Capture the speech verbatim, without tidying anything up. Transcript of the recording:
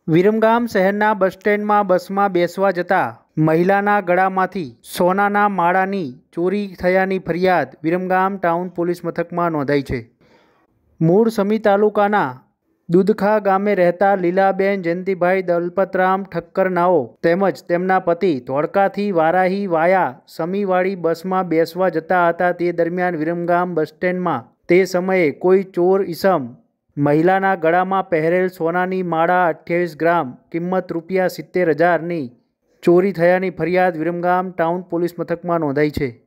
વિરમગામ શહેરના બસ સ્ટેન્ડમાં બસમાં બેસવા જતા મહિલાના ગળામાંથી સોનાના માળાની ચોરી થયાની ફરિયાદ વિરમગામ ટાઉન પોલીસ મથકમાં નોંધાઈ છે। મૂળ સમી તાલુકાના દુધખા ગામે રહેતા લીલાબેન જયંતિભાઈ દલપતરામ ઠક્કર નાઓ તેમજ તેમના પતિ ધોળકાથી વારાહી વાયા સમીવાળી બસમાં બેસવા જતા હતા। તે દરમિયાન વિરમગામ બસ સ્ટેન્ડમાં તે સમયે કોઈ ચોર ઈસમ મહિલાના ગળામાં પહેરેલ સોનાની માળા અઠ્યાવીસ ગ્રામ કિંમત રૂપિયા સિત્તેર હજારની ચોરી થયાની ફરિયાદ વિરમગામ ટાઉન પોલીસ મથકમાં નોંધાઈ છે।